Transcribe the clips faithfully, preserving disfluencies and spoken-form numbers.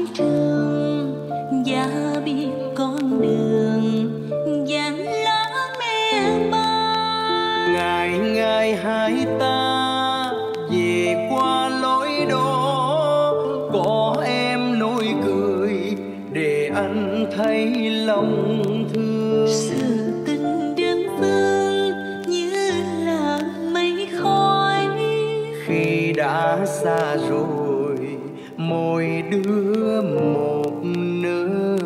trường và biết con đường dàn lá me bay. Ngày ngày hai ta về qua lối đó, có em nỗi cười để anh thấy lòng thương. Sự tình đơn phương như là mây khói, khi đã xa rồi mỗi đứa một nơi.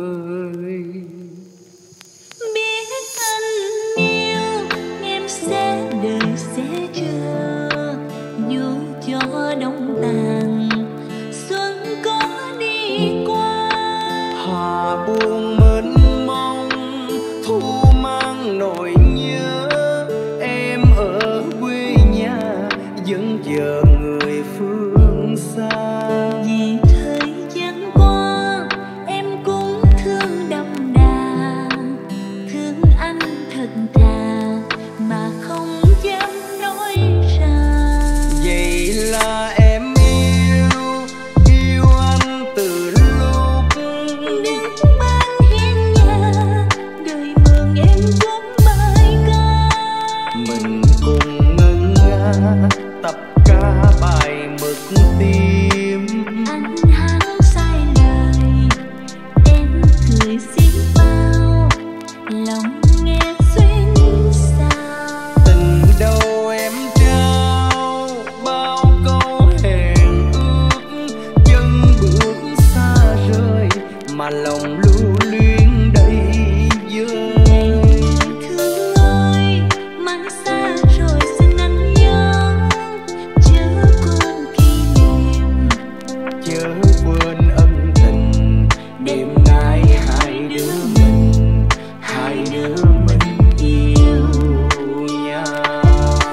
Biết anh yêu em sẽ đợi sẽ chờ, dù cho đông tàn xuân có đi qua. Hà buông mênh mông thu mang nỗi nhớ, em ở quê nhà vẫn chờ người phương xa. Vì thời gian qua em cũng thương đậm đà, thương anh thật thà mà không dám nói ra. Vậy là em yêu, yêu anh từ lúc đứng bên hiên nhà, đời mường em cuốn bài ca. mình cùng ngân nga tập ca bài mực tim. Anh hát sai lời em cười xiết bao, lòng nghe xuyên sao. Tình đâu em trao bao câu hẹn ước, chân bước xa rời mà lòng lưu luyến đây vơi. Thương ơi, mãi xa rồi xin anh nhớ, chớ quên kỷ niệm, Chớ quên ân tình đêm nay hai đứa mình, hai đứa mình yêu nhau.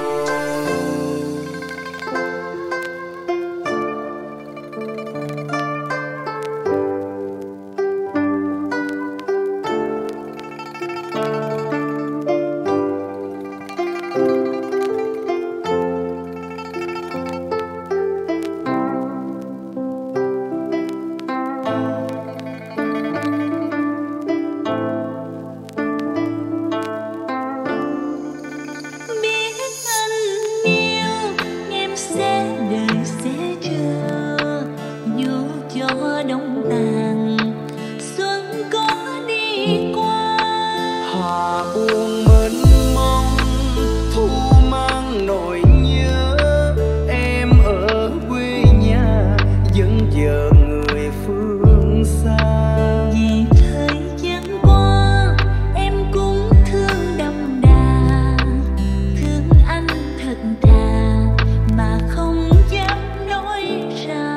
biết anh yêu em sẽ đợi sẽ chờ, dù cho đông tàn xuân có đi qua. Hà buông mênh mông thu mang nỗi nhớ, em ở quê nhà vẫn chờ người phương xa. Vì thời gian qua em cũng thương đậm đà, thương anh thật thà mà không dám nói ra.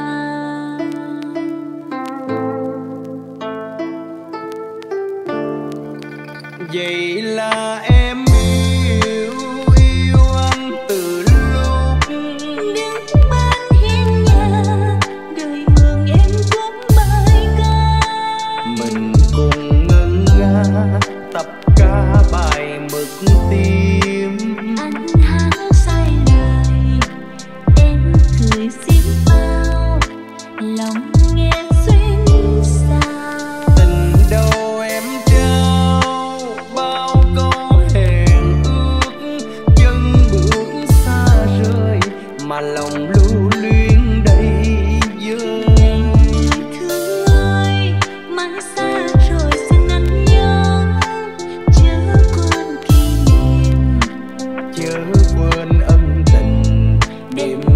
Vậy là em yêu, yêu anh từ lúc Đứng bên hiên nhà, đời mường em cuốn bài ca. mình cùng ngân nga tập ca bài mực tim. Anh hát sai lời em cười xiết bao, lòng nghe xuyên sao. Tình đâu em trao bao câu hẹn ước, chân bước xa rời mà lòng lưu luyến đây vơi. Thương ơi, mãi xa rồi xin anh nhớ, chớ quên kỷ niệm, Chớ quên ân tình đêm